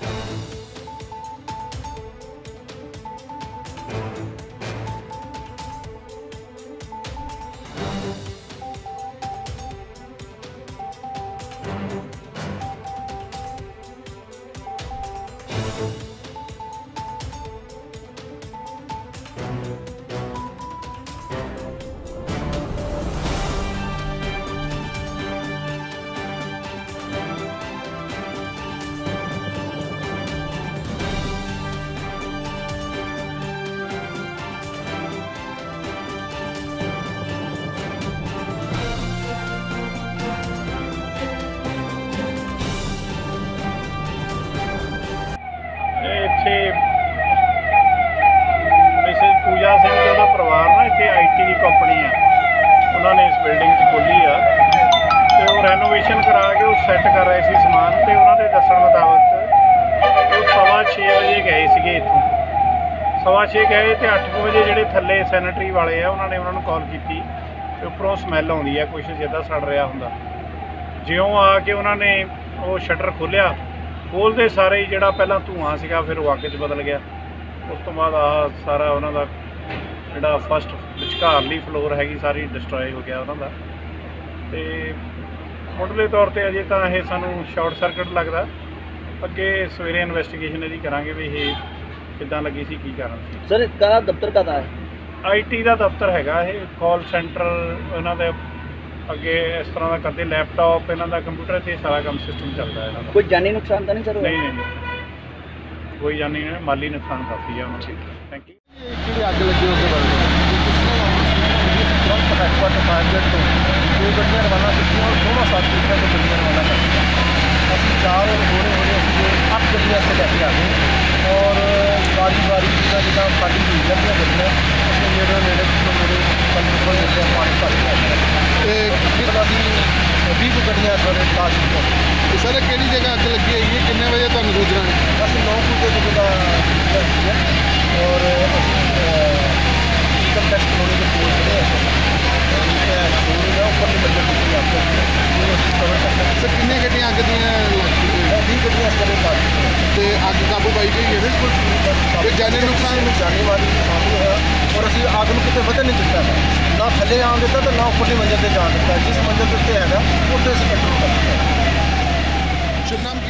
Mrs पूजा सिंह जी का परिवार ना इतने IT की कंपनी है, उन्होंने इस बिल्डिंग खोली आ तो वो रेनोवेशन करा के वो सैट कर रहे थे समान। तो उन्होंने दसन मुताबिक वो 6:15 बजे गए थे इतों, 6:15 गए तो 8 बजे जोड़े थले सैनिटरी वाले आ उन्होंने कॉल की उपरों समैल आती है कुछ जिदा सड़ रहा होंगे। ज्यों आके उन्होंने वो शटर खोलिया, खोलते सारे ही जोड़ा पहला धुआं सीगा फिर वो अग च बदल गया। उस तो बाद आ सारा उन्होंने जोड़ा फस्ट विचकारली फ्लोर हैगी सारी डिस्ट्रॉय हो गया उन्होंने। तो मुढ़ले तौर पर अजे तो यह सानू शॉर्ट सर्किट लगता, अगे सवेरे इन्वेस्टिगेशन यदि करांगे भी ये किद्दां लगी सी की कारण सी। सर इसका दफ्तर का है IT का दफ्तर हैगा, ये कॉल सेंटर इन्होंने अगे इस तरह का करते लैपटॉप इन्हों का कंप्यूटर से सारा काम सिस्टम चलता है। कोई जानी नुकसान तो नहीं सर? नहीं कोई जानी नहीं, माली नुकसान काफ़ी है उन्होंने। Thank you. अग लगी उसके बारे में दो गड्डियां रवाना की और दोनों साथ गड्डियां रवाना कर असं 4 और होने 8 गड्डियां से लैके आ गए और बारी बारी जिदा जिदा खाली हुई लंबियां गड्डियां उसमें नेड़े नेड़े मेरे 15 गड्डियां पानी भर के आ गया। 20 गड्डियां सारे पास सर कि जगह अग लगी है कि बजे तुम सूचना है? असं 9 बजे का और इनकम टैक्स कॉलोनी के कोल खड़े ऊपर सर किन्ने गड्डियां अग दियां 20 गड्डियां इस तरह पास अग काबू पाई गई है? बिल्कुल जानी नुकसान जाने वाली नुकसान नहीं होया और असी अग में कितने वधन नहीं दिता ना थले आन दिता तो ना उपरली मंजिल से जान दिता। जिस मंजिल पर है उत्ते असी कंट्रोल कर दिता। शुभ नाम